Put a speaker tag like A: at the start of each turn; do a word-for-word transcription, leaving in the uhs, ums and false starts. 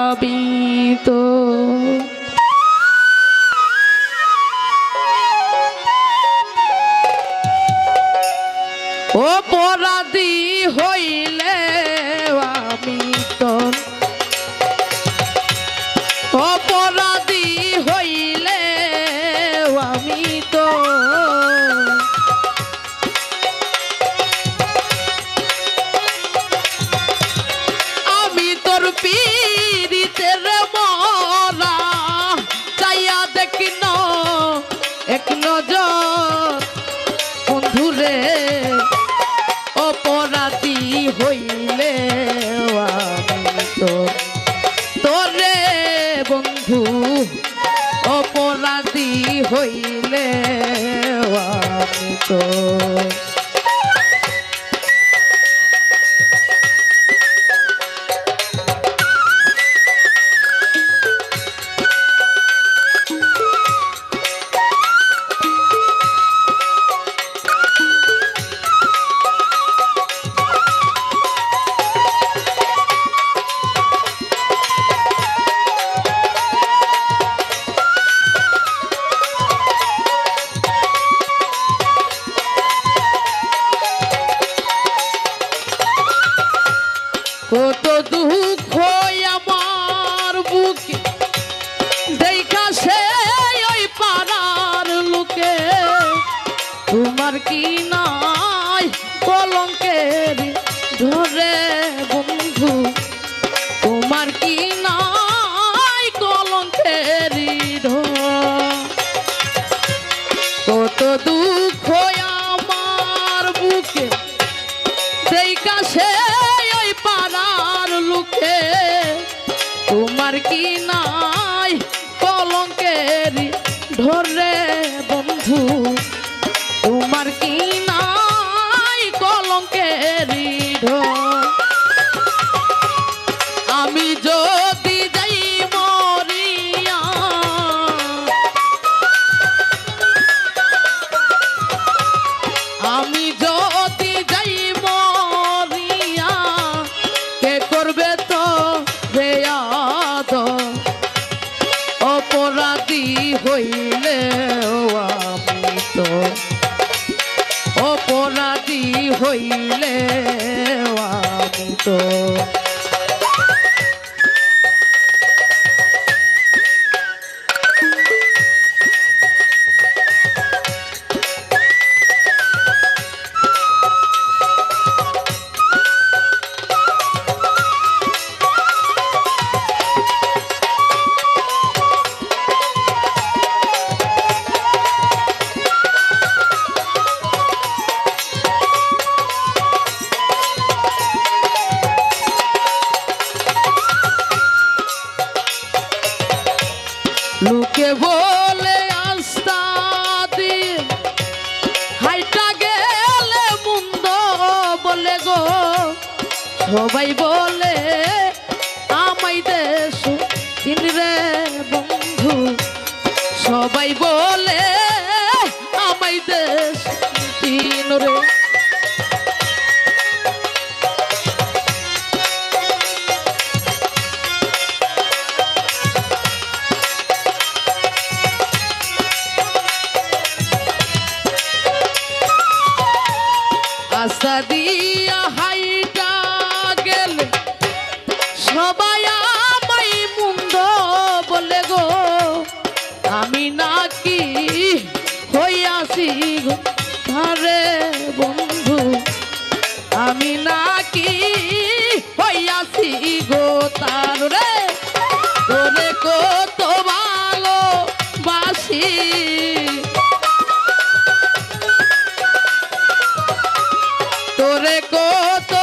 A: ভাবিত অপরাধী হইলে আমি তো অপরাধী হইলে আমি তো আমি তোর পীড়িতের মরা চাইয়া দেখি ন এক নজর বন্ধুরে অপরাধী হইলে আমি তো তোরে বন্ধু অপরাধী হইলে আমি তো কত দুঃখ আমার বুকে দেখা সে ওই পাড়ার লোকে তোমার কি নাই কলঙ্কের ধরে বন্ধু তোমার কি নাই কলঙ্কের ধর কত দুঃখ আমার বুকে দেখা সে লুকে তোমার কি নাই কলঙ্কের ধরে বন্ধু তোমার কি নাই কলঙ্কের ধর আমি যদি যাই মরিয়া আমি যদি যাই মরিয়া কে করবে তো বেয়াদ অপরাধী হইলে আমি তো অপরাধী হইলে আমি তো লোকে বলে আস্তা দিয়ে হাইটা গেলে মুন্দ বলে গো সবাই বলে আমাই দেশ দিন রে বন্ধু সবাই বলে আমাই দেশ দিন রে আশা দিয়া হাইটা গেলে সবাই আমায় মুন্দ বলে গো আমি নাকি হইয়াছি ধারে বন্ধু আমি নাকি হইয়াছি গো তার রে তোরে কত ভালোবাসি তোরে কত